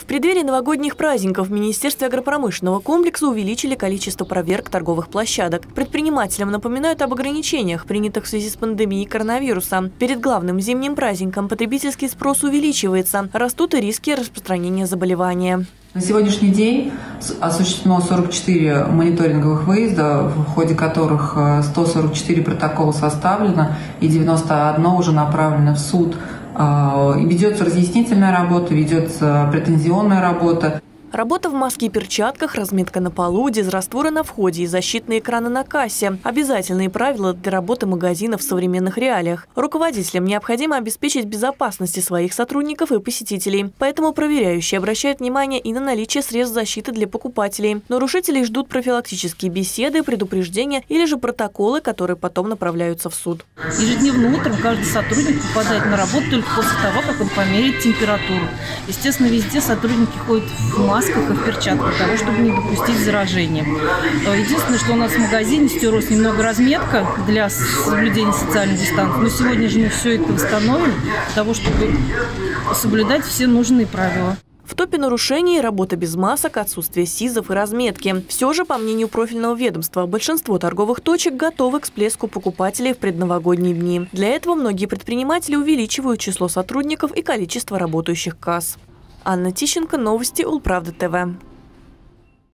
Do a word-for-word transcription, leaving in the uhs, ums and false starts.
В преддверии новогодних праздников в Министерстве агропромышленного комплекса увеличили количество проверок торговых площадок. Предпринимателям напоминают об ограничениях, принятых в связи с пандемией коронавируса. Перед главным зимним праздником потребительский спрос увеличивается, растут и риски распространения заболевания. На сегодняшний день осуществлено сорок четыре мониторинговых выезда, в ходе которых сто сорок четыре протокола составлено и девяносто один уже направлено в суд. Ведется разъяснительная работа, ведется претензионная работа. Работа в маске и перчатках, разметка на полу, дезрастворы на входе и защитные экраны на кассе – обязательные правила для работы магазинов в современных реалиях. Руководителям необходимо обеспечить безопасность своих сотрудников и посетителей. Поэтому проверяющие обращают внимание и на наличие средств защиты для покупателей. Нарушителей ждут профилактические беседы, предупреждения или же протоколы, которые потом направляются в суд. Ежедневно утром каждый сотрудник попадает на работу только после того, как он померяет температуру. Естественно, везде сотрудники ходят в масках и в перчатках, для того, чтобы не допустить заражения. Единственное, что у нас в магазине стерлась немного разметка для соблюдения социальной дистанции. Но сегодня же мы все это восстановим для того, чтобы соблюдать все нужные правила. В топе нарушений работа без масок, отсутствие СИЗов и разметки. Все же, по мнению профильного ведомства, большинство торговых точек готовы к всплеску покупателей в предновогодние дни. Для этого многие предприниматели увеличивают число сотрудников и количество работающих касс. Анна Тищенко, новости Улправда ТВ.